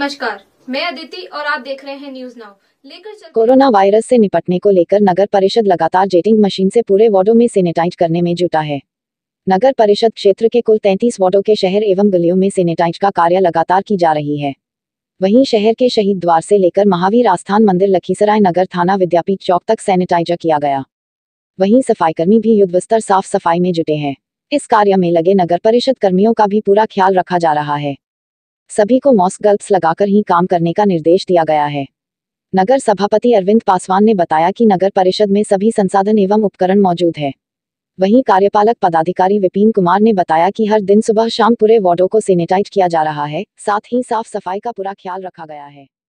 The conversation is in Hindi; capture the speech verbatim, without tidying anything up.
नमस्कार, मैं अदिति और आप देख रहे हैं न्यूज नाउ। लेकर चल कोरोना वायरस से निपटने को लेकर नगर परिषद लगातार जेटिंग मशीन से पूरे वार्डों में सैनिटाइज करने में जुटा है। नगर परिषद क्षेत्र के कुल तैंतीस वार्डों के शहर एवं गलियों में सैनिटाइज का कार्य लगातार की जा रही है। वहीं शहर के शहीद द्वार से लेकर महावीर आस्थान मंदिर, लखीसराय नगर थाना, विद्यापीठ चौक तक सैनिटाइजर किया गया। वहीं सफाईकर्मी भी युद्धस्तर साफ सफाई में जुटे हैं। इस कार्य में लगे नगर परिषद कर्मियों का भी पूरा ख्याल रखा जा रहा है। सभी को मास्क ग्लव्स लगाकर ही काम करने का निर्देश दिया गया है। नगर सभापति अरविंद पासवान ने बताया कि नगर परिषद में सभी संसाधन एवं उपकरण मौजूद है। वहीं कार्यपालक पदाधिकारी विपिन कुमार ने बताया कि हर दिन सुबह शाम पूरे वार्डों को सैनिटाइज किया जा रहा है, साथ ही साफ सफाई का पूरा ख्याल रखा गया है।